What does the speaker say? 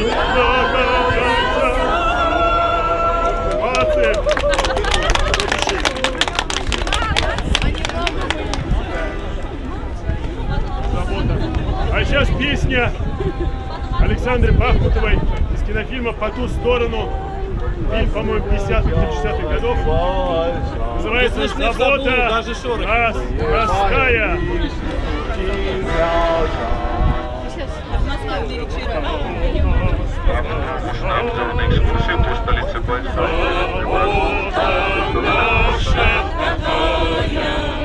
А сейчас песня Александры Бахмутовой из кинофильма «По ту сторону». Фильм, по-моему, 50-х или 60-х годов. Называется «Забота морская». Stolicy państwa.